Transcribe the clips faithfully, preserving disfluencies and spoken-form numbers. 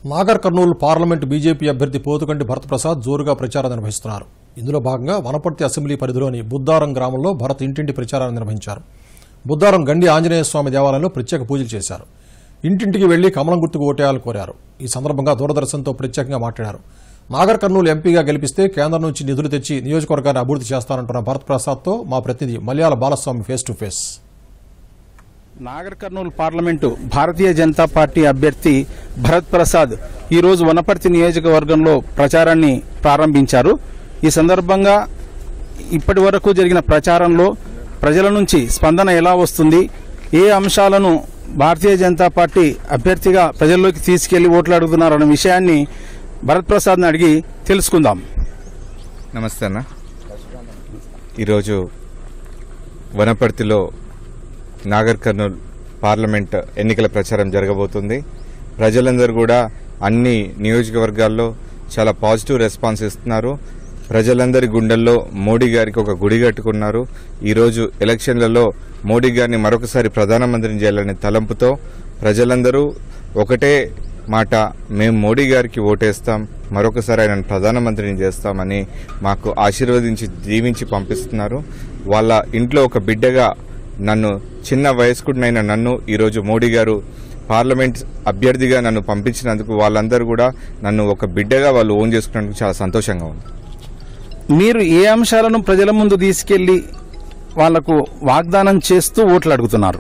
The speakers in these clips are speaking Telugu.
నాగర్ కర్నూలు పార్లమెంటు బీజేపీ అభ్యర్థి పోతుగంటి భరత్ ప్రసాద్ జోరుగా ప్రచారం నిర్వహిస్తున్నారు. ఇందులో భాగంగా వనపర్తి అసెంబ్లీ పరిధిలోని బుద్దారం గ్రామంలో భరత్ ఇంటింటి ప్రచారాన్ని నిర్వహించారు. బుద్దారం గండి ఆంజనేయ స్వామి దేవాలయంలో ప్రత్యేక పూజలు చేశారు. ఇంటింటికి వెళ్లి కమలం గుర్తుకు ఓటేయాలని కోరారు. ఈ సందర్భంగా దూరదర్శన్తో ప్రత్యేకంగా మాట్లాడారు. నాగర్ కర్నూలు ఎంపీగా గెలిపిస్తే కేంద్రం నుంచి నిధులు తెచ్చి నియోజకవర్గాన్ని అభివృద్ధి చేస్తానంటున్న భరత్ ప్రసాద్తో మా ప్రతినిధి Malayala Balaswamy face to face. Nagarkurnool parliament Bharatiya Janata Party అభ్యర్థి భరత్ ప్రసాద్ ఈరోజు వనపర్తి నియోజకవర్గంలో ప్రచారాన్ని ప్రారంభించారు. ఈ సందర్భంగా ఇప్పటి వరకు జరిగిన ప్రచారంలో ప్రజల నుంచి స్పందన ఎలా వస్తుంది, ఏ అంశాలను భారతీయ జనతా పార్టీ అభ్యర్థిగా ప్రజల్లోకి తీసుకెళ్లి ఓట్లు అడుగుతున్నారన్న విషయాన్ని భరత్ ప్రసాద్ని అడిగి తెలుసుకుందాం. నమస్తే అన్న. ఈరోజు వనపర్తిలో నాగర్ కర్నూల్ పార్లమెంట్ ఎన్నికల ప్రచారం జరగబోతుంది. ప్రజలందరూ కూడా అన్ని నియోజకవర్గాల్లో చాలా పాజిటివ్ రెస్పాన్స్ ఇస్తున్నారు. ప్రజలందరి గుండెల్లో మోడీ గారికి ఒక గుడి కట్టుకున్నారు. ఈరోజు ఎలక్షన్లలో మోడీ గారిని మరొకసారి ప్రధానమంత్రిని చేయాలనే తలంపుతో ప్రజలందరూ ఒకటే మాట, మేము మోడీ గారికి ఓటేస్తాం, మరొకసారి ఆయన ప్రధానమంత్రిని చేస్తామని మాకు ఆశీర్వదించి దీవించి పంపిస్తున్నారు. వాళ్ళ ఇంట్లో ఒక బిడ్డగా నన్ను, చిన్న వయస్కుడినైన నన్ను ఈరోజు మోడీ గారు పార్లమెంట్ అభ్యర్థిగా నన్ను పంపించినందుకు వాళ్ళందరూ కూడా నన్ను ఒక బిడ్డగా వాళ్ళు ఓన్ చేసుకున్నందుకు చాలా సంతోషంగా ఉంది. మీరు ఏ అంశాలను ప్రజల ముందు తీసుకెళ్లి వాళ్లకు వాగ్దానం చేస్తూ ఓట్లు అడుగుతున్నారు?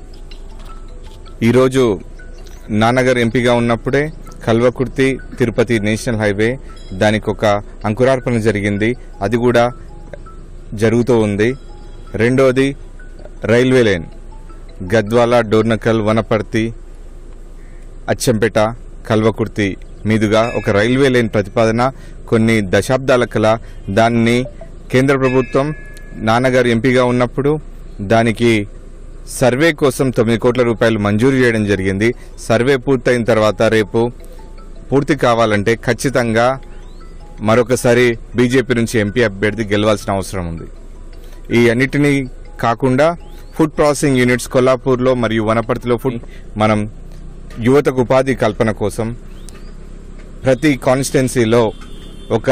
ఈరోజు నాన్నగారు ఎంపీగా ఉన్నప్పుడే కల్వకుర్తి తిరుపతి నేషనల్ హైవే దానికి ఒక అంకురార్పణ జరిగింది, అది కూడా జరుగుతూ ఉంది. రెండోది రైల్వే లైన్ గద్వాల, డోర్నకల్, వనపర్తి, అచ్చంపేట, కల్వకుర్తి మీదుగా ఒక రైల్వే లైన్ ప్రతిపాదన కొన్ని దశాబ్దాల కల దాన్ని కేంద్ర ప్రభుత్వం నాన్నగారు ఎంపీగా ఉన్నప్పుడు దానికి సర్వే కోసం తొమ్మిది కోట్ల రూపాయలు మంజూరు చేయడం జరిగింది. సర్వే పూర్తయిన తర్వాత రేపు పూర్తి కావాలంటే ఖచ్చితంగా మరొకసారి బీజేపీ నుంచి ఎంపీ అభ్యర్థి గెలవాల్సిన అవసరం ఉంది. ఈ అన్నిటినీ కాకుండా ఫుడ్ ప్రాసెసింగ్ యూనిట్స్ కొల్లాపూర్లో మరియు వనపర్తిలో ఫుడ్ మనం యువతకు ఉపాధి కల్పన కోసం ప్రతి కాన్స్టిట్యున్సీలో ఒక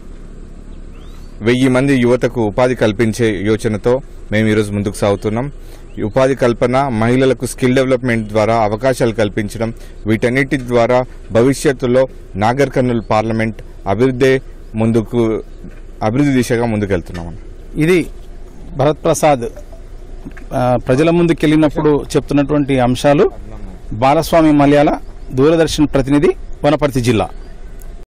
వెయ్యి మంది యువతకు ఉపాధి కల్పించే యోచనతో మేము ఈరోజు ముందుకు సాగుతున్నాం. ఉపాధి కల్పన, మహిళలకు స్కిల్ డెవలప్మెంట్ ద్వారా అవకాశాలు కల్పించడం, వీటన్నిటి ద్వారా భవిష్యత్తులో నాగర్ కర్నూల్ పార్లమెంట్ అభివృద్ధి ముందుకు అభివృద్ధి దిశగా ముందుకెళ్తున్నాం. ఇది భరత్ ప్రసాద్ ప్రజల ముందుకెళ్లినప్పుడు చెప్తున్నటువంటి అంశాలు. బాలస్వామి మలయాళ, దూరదర్శన్ ప్రతినిధి, వనపర్తి జిల్లా.